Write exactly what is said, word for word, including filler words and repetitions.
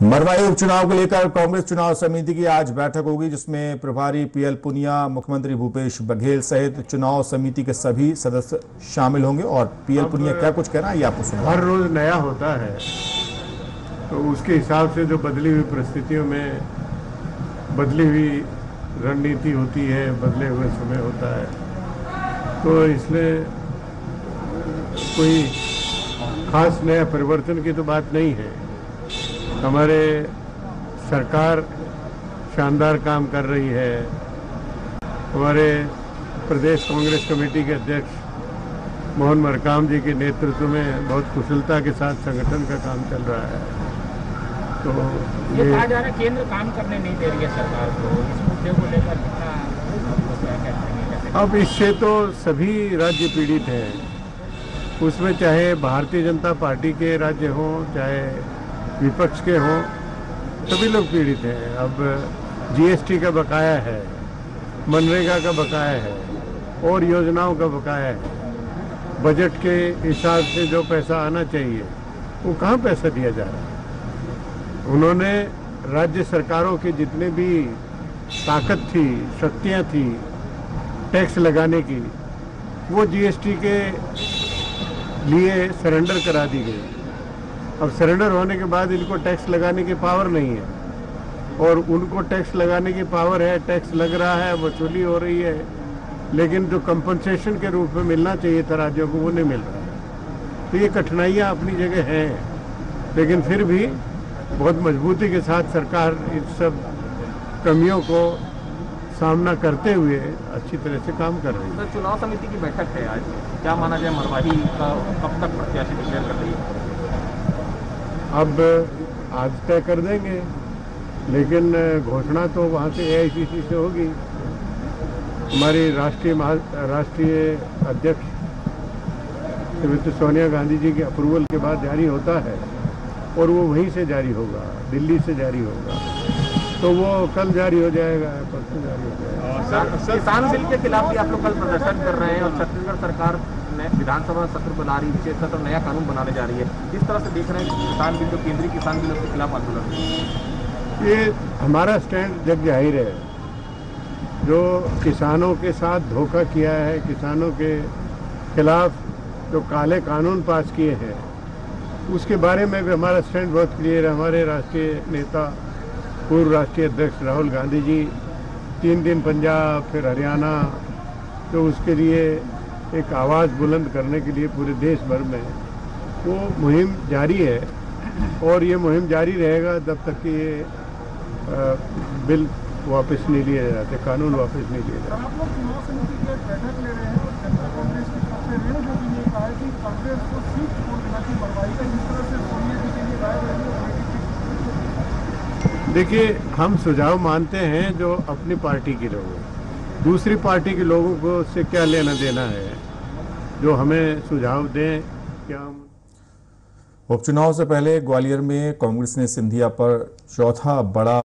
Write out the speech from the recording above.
मरवाही उपचुनाव को लेकर कांग्रेस चुनाव समिति की आज बैठक होगी, जिसमें प्रभारी पीएल पुनिया, मुख्यमंत्री भूपेश बघेल सहित चुनाव समिति के सभी सदस्य शामिल होंगे। और पीएल पुनिया क्या कुछ कहना है ये आपको सुना। हर रोज नया होता है तो उसके हिसाब से जो बदली हुई परिस्थितियों में बदली हुई रणनीति होती है, बदले हुए समय होता है, तो इसमें कोई खास नया परिवर्तन की तो बात नहीं है। हमारे सरकार शानदार काम कर रही है। हमारे प्रदेश कांग्रेस कमेटी के अध्यक्ष मोहन मरकाम जी के नेतृत्व में बहुत कुशलता के साथ संगठन का काम चल रहा है। तो ये कहा जा रहा है केंद्र काम करने नहीं दे रही है सरकार को, इस मुद्दे को लेकर कितना क्या कहते हैं? अब इससे तो सभी राज्य पीड़ित हैं, उसमें चाहे भारतीय जनता पार्टी के राज्य हों चाहे विपक्ष के हों, सभी लोग पीड़ित हैं। अब जीएसटी का बकाया है, मनरेगा का बकाया है और योजनाओं का बकाया है। बजट के हिसाब से जो पैसा आना चाहिए वो कहाँ पैसा दिया जा रहा है। उन्होंने राज्य सरकारों की जितने भी ताकत थी, शक्तियाँ थी टैक्स लगाने की, वो जीएसटी के लिए सरेंडर करा दी गई। अब सरेंडर होने के बाद इनको टैक्स लगाने की पावर नहीं है, और उनको टैक्स लगाने की पावर है, टैक्स लग रहा है, वसूली हो रही है, लेकिन जो कंपनसेशन के रूप में मिलना चाहिए था राज्यों को वो नहीं मिल रहा है। तो ये कठिनाइयाँ अपनी जगह हैं, लेकिन फिर भी बहुत मजबूती के साथ सरकार इस सब कमियों को सामना करते हुए अच्छी तरह से काम कर रही है। तो चुनाव समिति की बैठक है आज, क्या माना जाए मरवाही का कब तक प्रत्याशी डिक्लेयर कर रही है? अब आज तय कर देंगे, लेकिन घोषणा तो वहाँ से एआईसीसी से होगी। हमारी राष्ट्रीय राष्ट्रीय अध्यक्ष श्रीमती सोनिया गांधी जी के अप्रूवल के बाद जारी होता है, और वो वहीं से जारी होगा, दिल्ली से जारी होगा, तो वो कल जारी हो जाएगा, परसों जारी हो जाएगा। किसान बिल के खिलाफ भी आप लोग कल प्रदर्शन कर रहे हैं, और छत्तीसगढ़ सरकार ने विधानसभा सत्र बुला रही, विशेष सत्र नया कानून बनाने जा रही है। किस तरह से देख रहे हैं किसान बिल, जो केंद्रीय किसान बिल, उसके खिलाफ आंदोलन? ये हमारा स्टैंड जग जाहिर है। जो किसानों के साथ धोखा किया है, किसानों के खिलाफ जो काले कानून पास किए हैं, उसके बारे में भी हमारा स्टैंड बहुत क्लियर है। हमारे राष्ट्रीय नेता, पूर्व राष्ट्रीय अध्यक्ष राहुल गांधी जी तीन दिन पंजाब फिर हरियाणा, तो उसके लिए एक आवाज़ बुलंद करने के लिए पूरे देश भर में वो मुहिम जारी है, और ये मुहिम जारी रहेगा जब तक कि ये आ, बिल वापस नहीं लिए जाते, कानून वापस नहीं लिए जाते। आप लोग चुनाव समिति की बैठक ले रहे हैं और जनता कांग्रेस की तरफ से रेणु देवी ने कहा है कि कांग्रेस को सीट छोड़ देना चाहिए मरवाही का, जिस तरह से सोनिया जी के लिए राय रही है। देखिए, हम सुझाव मानते हैं जो अपनी पार्टी के लोग हैं, दूसरी पार्टी के लोगों को उससे क्या लेना देना है, जो हमें सुझाव दें। क्या हम उपचुनाव से पहले ग्वालियर में कांग्रेस ने सिंधिया पर चौथा बड़ा